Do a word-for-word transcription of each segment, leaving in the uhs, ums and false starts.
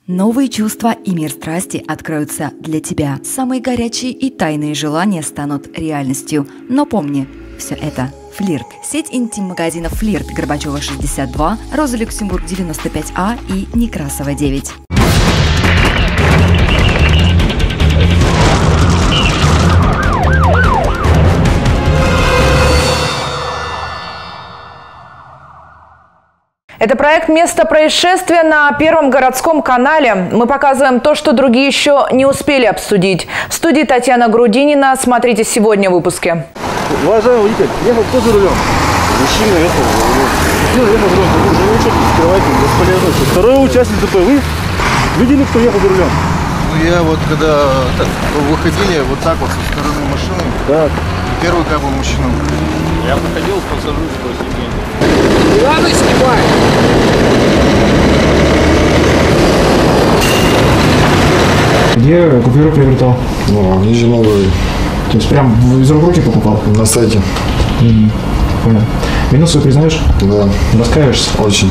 Новые чувства и мир страсти откроются для тебя. Самые горячие и тайные желания станут реальностью. Но помни, все это флирт. Сеть интим-магазинов «Флирт», Горбачева, шестьдесят два, Роза Люксембург, девяносто пять А и Некрасова, девять. Это проект «Место происшествия» на Первом городском канале. Мы показываем то, что другие еще не успели обсудить. В студии Татьяна Грудинина. Смотрите сегодня в выпуске. Уважаемый водитель, ехал кто за рулем? Мужчина ехал за рулем. Мужчина ехал за рулем. Уже учетки скрывайте, бесполезно. Второй участник ДТП. Вы видели, кто ехал за рулем? Ну, я вот когда так, выходили вот так вот со стороны машины, так. Первый как бы мужчина. Я выходил с пассажирского сиденья. Ладно, снимай! Где купюру приобретал? Ну, в Нижнем Новгороде. То есть прям из рук в руки покупал? На сайте. Mm-hmm. Понял. Вину свою признаешь? Да. Раскаиваешься? Очень.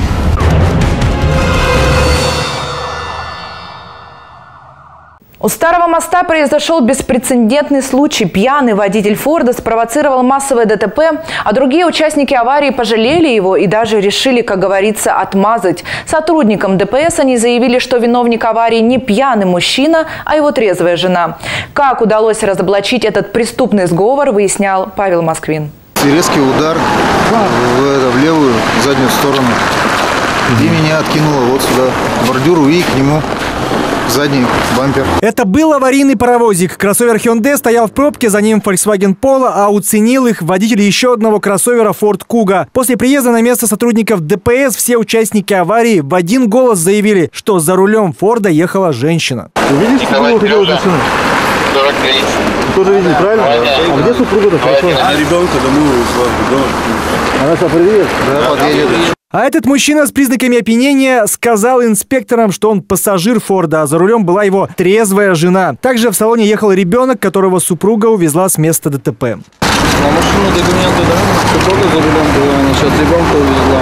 У Старого моста произошел беспрецедентный случай. Пьяный водитель Форда спровоцировал массовое ДТП, а другие участники аварии пожалели его и даже решили, как говорится, отмазать. Сотрудникам ДПС они заявили, что виновник аварии не пьяный мужчина, а его трезвая жена. Как удалось разоблачить этот преступный сговор, выяснял Павел Москвин. Резкий удар в, в левую заднюю сторону. И меня откинуло вот сюда, к бордюру и к нему. Задний бампер. Это был аварийный паровозик. Кроссовер Hyundai стоял в пробке, за ним Volkswagen Polo, а уценил их водитель еще одного кроссовера Ford Kuga. После приезда на место сотрудников ДПС все участники аварии в один голос заявили, что за рулем Форда ехала женщина. Вы видите, что было хотела машина? Тоже видели, правильно? А где супруга-то пошла? Она ребенка домой увезла. Она что, привет? Да, подъедет. А этот мужчина с признаками опьянения сказал инспекторам, что он пассажир Форда, а за рулем была его трезвая жена. Также в салоне ехал ребенок, которого супруга увезла с места ДТП. А машину документы, да? Супруга за рулем была, она сейчас ребенка увезла.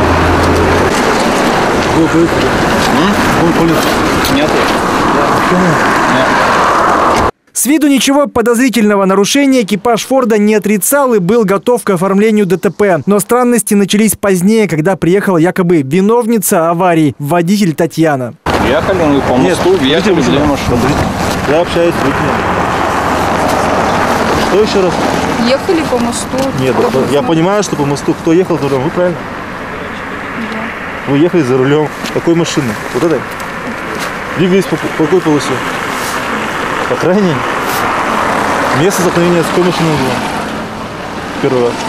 Вы поехали? Вы полиция? Нет. Нет. С виду ничего подозрительного нарушения экипаж Форда не отрицал и был готов к оформлению ДТП. Но странности начались позднее, когда приехала якобы виновница аварии, водитель Татьяна. Ехали мы по мосту, ехали где машину. Я общаюсь с водителем. Что еще раз? Ехали по мосту. Нет, я понимаю, что по мосту. Кто ехал за рулем? Вы правильно? Да. Вы ехали за рулем. Какой машины? Вот этой? Двигались по, по какой полосе? По крайней. Место столкновения с какой машиной было? Первый раз.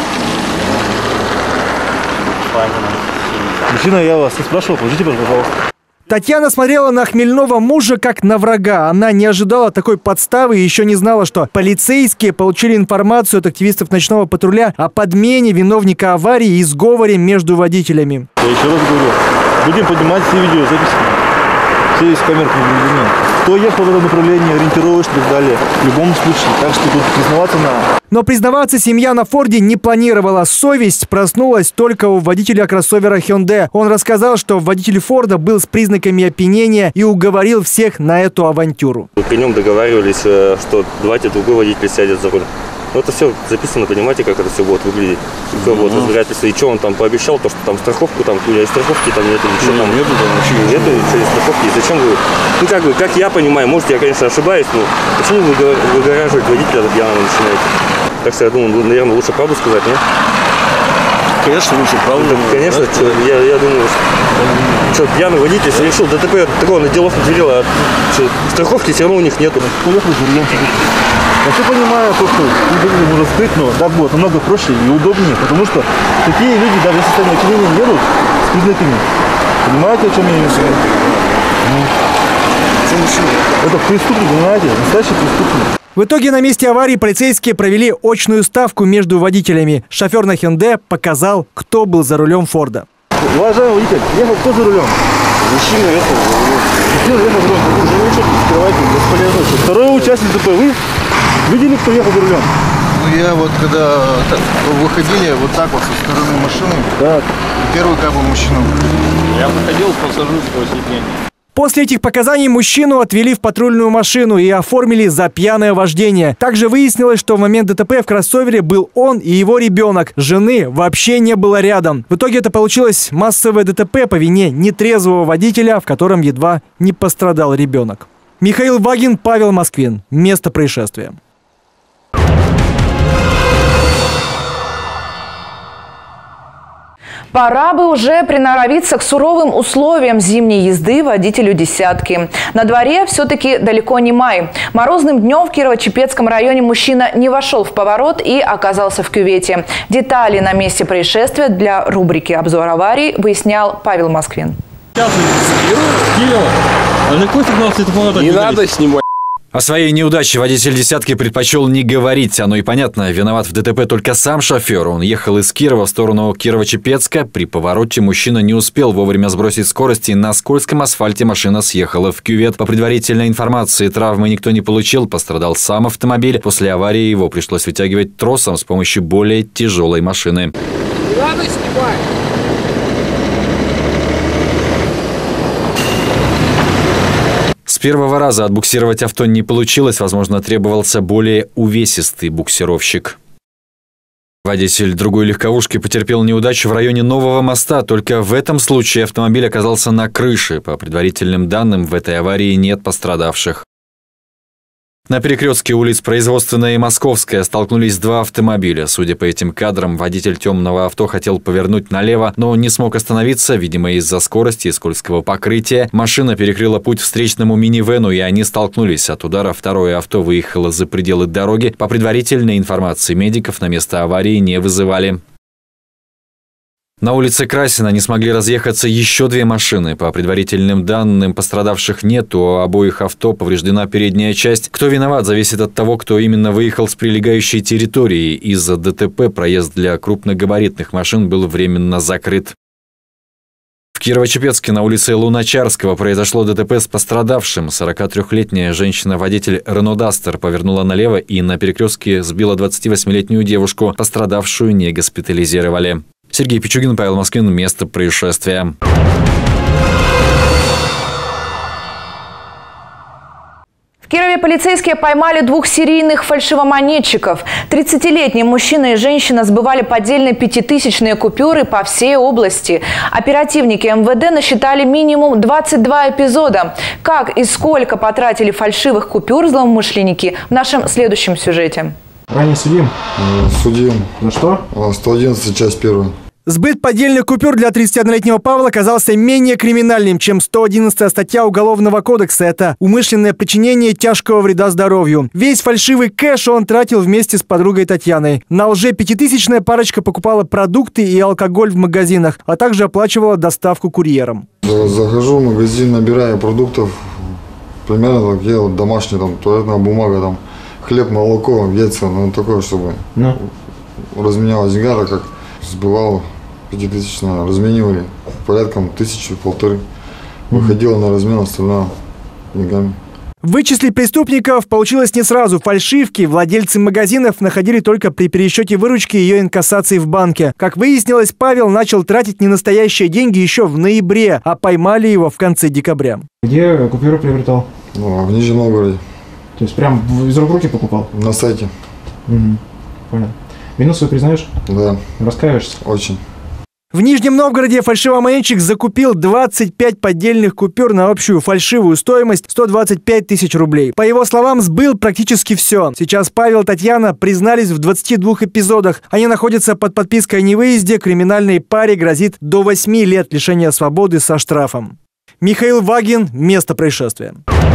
Мужчина, я вас не спрашивал, положите, пожалуйста. Татьяна смотрела на хмельного мужа как на врага. Она не ожидала такой подставы и еще не знала, что полицейские получили информацию от активистов ночного патруля о подмене виновника аварии и сговоре между водителями. Я еще раз говорю, будем поднимать все видеозаписи. Все есть камеры наблюдения. Кто ехал в это направление, ориентировочно и так далее. В любом случае. Так что тут признаваться надо. Но признаваться семья на Форде не планировала. Совесть проснулась только у водителя кроссовера Hyundai. Он рассказал, что водитель Форда был с признаками опьянения и уговорил всех на эту авантюру. При нем договаривались, что давайте другой водитель сядет за руль. Но это все записано, понимаете, как это все будет выглядеть. Все вот разбирательство. И что он там пообещал, то, что там страховку, там, или страховки там нету, ничего там нету, там ничего нету, ничего страховки. И зачем вы, ну как бы, как я понимаю, может я, конечно, ошибаюсь, но почему вы выгораживать водителя пьяного начинаете? Так что я думаю, наверное, лучше правду сказать, нет? Конечно, лучше правду. Да, конечно, да, я, я думаю, что пьяный водитель, если решил ДТП, такого на делов не дело, а что, страховки все равно у них нету. Я все понимаю, то, что не можно скрыть, но так будет намного проще и удобнее, потому что такие люди, даже если состояние опьянения едут с признаками, понимаете, о чем я имею в виду? Это преступник, понимаете, настоящий преступник. В итоге на месте аварии полицейские провели очную ставку между водителями. Шофер на Hyundai показал, кто был за рулем Форда. Уважаемый водитель, ехал кто за рулем? Мужчина ехал за рулем. Мужчина ехал за рулем. Уже учетки скрывайте, бесполезно. Второй участник ДТП. Вы видели, кто ехал за рулем? Ну, я вот когда так, выходили вот так вот со стороны машины, так. Первый как бы мужчина. Я выходил с пассажирского сиденья. После этих показаний мужчину отвели в патрульную машину и оформили за пьяное вождение. Также выяснилось, что в момент ДТП в кроссовере был он и его ребенок. Жены вообще не было рядом. В итоге это получилось массовое ДТП по вине нетрезвого водителя, в котором едва не пострадал ребенок. Михаил Вагин, Павел Москвин. Место происшествия. Пора бы уже приноровиться к суровым условиям зимней езды водителю «десятки». На дворе все-таки далеко не май. Морозным днем в Кирово-Чепецком районе мужчина не вошел в поворот и оказался в кювете. Детали на месте происшествия для рубрики «Обзор аварий» выяснял Павел Москвин. Не надо снимать. О своей неудаче водитель «десятки» предпочел не говорить. Оно и понятно. Виноват в ДТП только сам шофер. Он ехал из Кирова в сторону Кирово-Чепецка. При повороте мужчина не успел вовремя сбросить скорость, и на скользком асфальте машина съехала в кювет. По предварительной информации, травмы никто не получил. Пострадал сам автомобиль. После аварии его пришлось вытягивать тросом с помощью более тяжелой машины. Не надо снимать. С первого раза отбуксировать авто не получилось. Возможно, требовался более увесистый буксировщик. Водитель другой легковушки потерпел неудачу в районе Нового моста. Только в этом случае автомобиль оказался на крыше. По предварительным данным, в этой аварии нет пострадавших. На перекрестке улиц Производственная и Московская столкнулись два автомобиля. Судя по этим кадрам, водитель темного авто хотел повернуть налево, но не смог остановиться, видимо, из-за скорости и скользкого покрытия. Машина перекрыла путь встречному минивену, и они столкнулись. От удара второе авто выехало за пределы дороги. По предварительной информации медиков, на место аварии не вызывали. На улице Красина не смогли разъехаться еще две машины. По предварительным данным, пострадавших нет. У обоих авто повреждена передняя часть. Кто виноват, зависит от того, кто именно выехал с прилегающей территории. Из-за ДТП проезд для крупногабаритных машин был временно закрыт. В Кирово-Чепецке на улице Луначарского произошло ДТП с пострадавшим. сорокатрёхлетняя женщина-водитель Рено Дастер повернула налево и на перекрестке сбила двадцативосьмилетнюю девушку. Пострадавшую не госпитализировали. Сергей Пичугин, Павел Москвин. Место происшествия. В Кирове полицейские поймали двух серийных фальшивомонетчиков. тридцатилетний мужчина и женщина сбывали поддельные пятитысячные купюры по всей области. Оперативники эм вэ дэ насчитали минимум двадцать два эпизода. Как и сколько потратили фальшивых купюр злоумышленники в нашем следующем сюжете. Ранее судим? Судим. За что? сто одиннадцать, часть первая. Сбыт поддельных купюр для тридцатиоднолетнего Павла оказался менее криминальным, чем сто одиннадцатая статья Уголовного кодекса. Это умышленное причинение тяжкого вреда здоровью. Весь фальшивый кэш он тратил вместе с подругой Татьяной. На лже-пятитысячная парочка покупала продукты и алкоголь в магазинах, а также оплачивала доставку курьером. Захожу в магазин, набираю продуктов, примерно такие вот домашние, там, туалетная бумага, там, хлеб, молоко, яйца, ну такое, чтобы ну. разменялась деньга, так как сбывал пятитысячно, разменивали порядком тысячи, полторы. Выходила на размен, остальное деньгами. Вычислить преступников получилось не сразу. Фальшивки владельцы магазинов находили только при пересчете выручки и ее инкассации в банке. Как выяснилось, Павел начал тратить ненастоящие деньги еще в ноябре, а поймали его в конце декабря. Где купюры приобретал? Ну, в Нижнем Новгороде. То есть прям из рук в руки покупал? На сайте. Угу. Понял. Вину свою признаешь? Да. Раскаиваешься? Очень. В Нижнем Новгороде фальшивомонетчик закупил двадцать пять поддельных купюр на общую фальшивую стоимость сто двадцать пять тысяч рублей. По его словам, сбыл практически все. Сейчас Павел и Татьяна признались в двадцати двух эпизодах. Они находятся под подпиской о невыезде. Криминальной паре грозит до восьми лет лишения свободы со штрафом. Михаил Вагин. Место происшествия.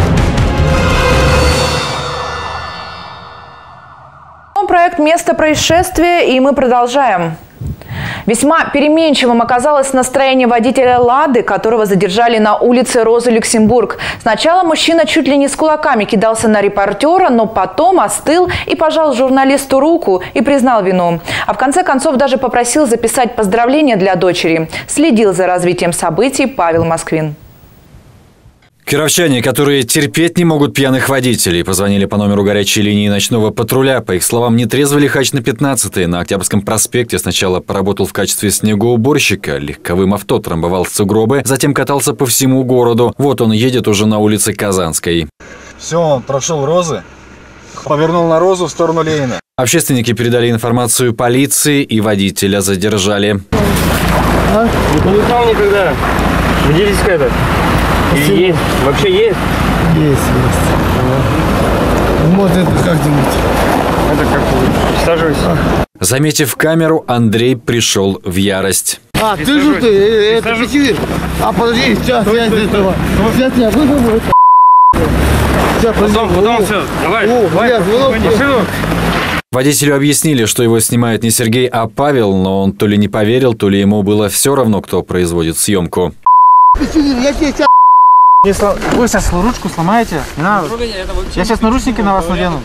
Проект «Место происшествия», и мы продолжаем. Весьма переменчивым оказалось настроение водителя «Лады», которого задержали на улице Розы Люксембург. Сначала мужчина чуть ли не с кулаками кидался на репортера, но потом остыл и пожал журналисту руку и признал вину. А в конце концов даже попросил записать поздравления для дочери. Следил за развитием событий Павел Москвин. Кировчане, которые терпеть не могут пьяных водителей, позвонили по номеру горячей линии ночного патруля. По их словам, нетрезвый лихач на пятнадцатой на Октябрьском проспекте сначала поработал в качестве снегоуборщика, легковым авто трамбовал сугробы, затем катался по всему городу. Вот он едет уже на улице Казанской. Все, он прошел Розы, повернул на Розу в сторону Ленина. Общественники передали информацию полиции и водителя задержали. А? Не узнал никогда. Виделись когда? Или есть? Вообще есть? Есть, есть. Ага. Может, это как-нибудь. Это как будет? Присаживайся. Заметив камеру, Андрей пришел в ярость. А, ты же ты, это пяти. А, подожди, сейчас я этого. Сейчас я вызову. Сейчас, потом, потом все. Давай, О, давай, машину. Водителю объяснили, что его снимает не Сергей, а Павел, но он то ли не поверил, то ли ему было все равно, кто производит съемку. Я тебе сейчас... Вы сейчас ручку сломаете? Не надо. Я сейчас наручники на вас надену.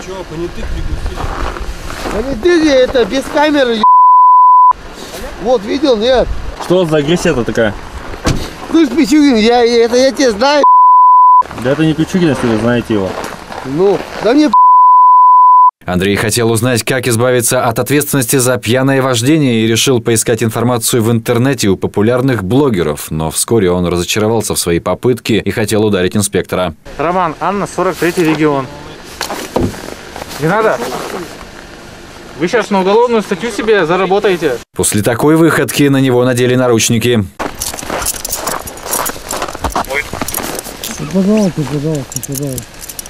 Понятые, это без камеры. Вот, видел, нет? Что за агрессия-то такая? Слышь, Пичугин, я, это я тебя знаю. Да это не Пичугин, если вы знаете его. Ну, да мне... Андрей хотел узнать, как избавиться от ответственности за пьяное вождение и решил поискать информацию в интернете у популярных блогеров, но вскоре он разочаровался в своей попытке и хотел ударить инспектора. Роман, Анна, сорок третий регион. Не надо? Вы сейчас на уголовную статью себе заработаете. После такой выходки на него надели наручники. Пожалуйста, пожалуйста, пожалуйста.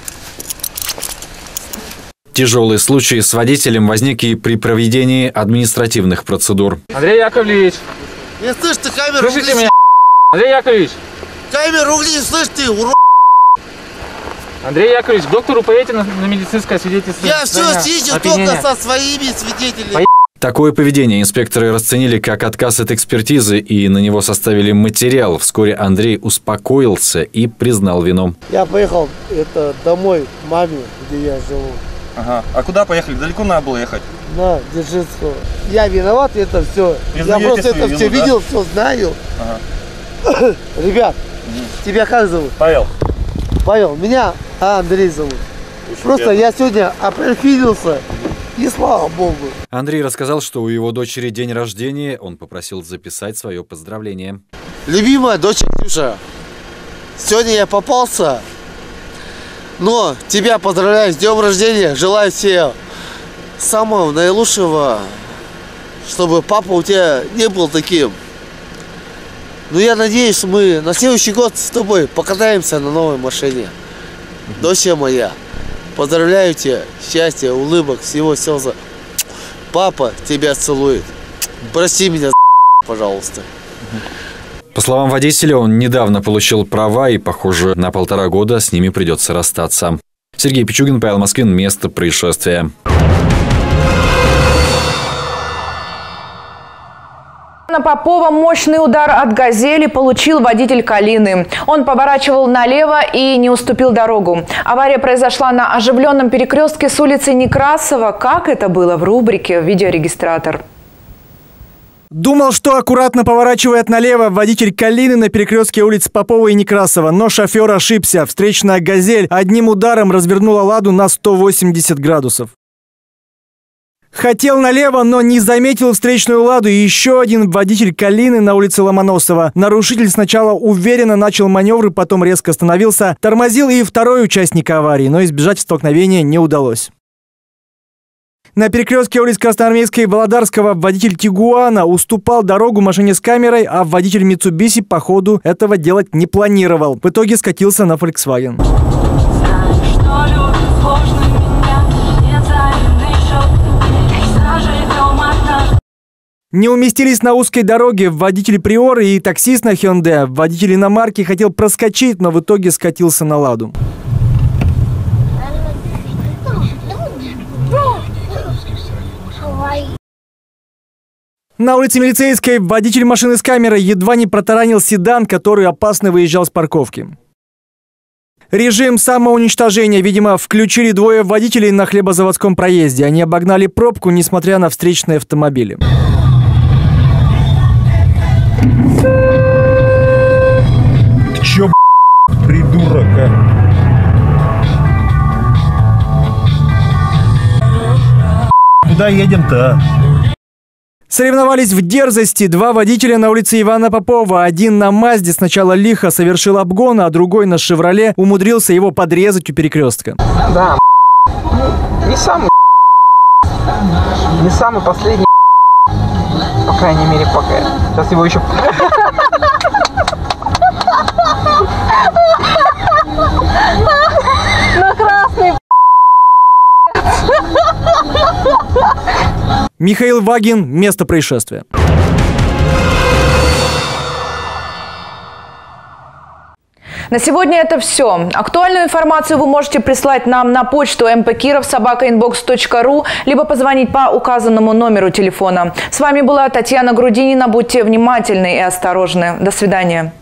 Тяжелый случай с водителем возник и при проведении административных процедур. Андрей Яковлевич! Не слышь ты, камеру Слышите меня? Андрей Яковлевич! Камеру угли, слышь ты, урод! Андрей Яковлевич, к доктору поедете на, на медицинское свидетельство. Я все съезжу только со своими свидетелями. Такое поведение инспекторы расценили как отказ от экспертизы и на него составили материал. Вскоре Андрей успокоился и признал вину. Я поехал это, домой к маме, где я живу. Ага. А куда поехали? Далеко надо было ехать? На Дзержинского. Я виноват, это все. Я просто это вину, все да? видел, все знаю. Ага. Ребят, угу. Тебя как зовут? Павел. Павел, меня а, Андрей зовут. Очень просто приятно. Я сегодня оперфилился. И слава богу. Андрей рассказал, что у его дочери день рождения. Он попросил записать свое поздравление. Любимая дочь Ксюша, сегодня я попался, но тебя поздравляю с днем рождения. Желаю тебе самого наилучшего, чтобы папа у тебя не был таким. Но я надеюсь, что мы на следующий год с тобой покатаемся на новой машине. Дочь моя. Поздравляю тебя, счастья, улыбок, всего сердца. Папа тебя целует. Прости меня, пожалуйста. По словам водителя, он недавно получил права и, похоже, на полтора года с ними придется расстаться. Сергей Пичугин, Павел Москвин. Место происшествия. На Попова мощный удар от «Газели» получил водитель «Калины». Он поворачивал налево и не уступил дорогу. Авария произошла на оживленном перекрестке с улицы Некрасова. Как это было в рубрике «Видеорегистратор». Думал, что аккуратно поворачивает налево водитель «Калины» на перекрестке улиц Попова и Некрасова, но шофер ошибся. Встречная «Газель» одним ударом развернула «Ладу» на сто восемьдесят градусов. Хотел налево, но не заметил встречную «Ладу» и еще один водитель «Калины» на улице Ломоносова. Нарушитель сначала уверенно начал маневры, потом резко остановился. Тормозил и второй участник аварии, но избежать столкновения не удалось. На перекрестке улиц Красноармейской и Володарского водитель «Тигуана» уступал дорогу машине с камерой, а водитель «Митсубиси» по ходу этого делать не планировал. В итоге скатился на «Фольксваген». Не уместились на узкой дороге водитель «Приоры» и таксист на «Хёнде». Водитель иномарки хотел проскочить, но в итоге скатился на «Ладу». На улице Милицейской водитель машины с камерой едва не протаранил седан, который опасно выезжал с парковки. Режим самоуничтожения, видимо, включили двое водителей на хлебозаводском проезде. Они обогнали пробку, несмотря на встречные автомобили. Чё, Дурака. Куда едем-то? Соревновались в дерзости. Два водителя на улице Ивана Попова. Один на Мазде сначала лихо совершил обгон, а другой на Шевроле умудрился его подрезать у перекрестка. Да, не самый, не самый последний, по крайней мере, пока. Сейчас его еще... На красный. Михаил Вагин. Место происшествия. На сегодня это все. Актуальную информацию вы можете прислать нам на почту эм пэ киров собака инбокс точка ру, либо позвонить по указанному номеру телефона. С вами была Татьяна Грудинина. Будьте внимательны и осторожны. До свидания.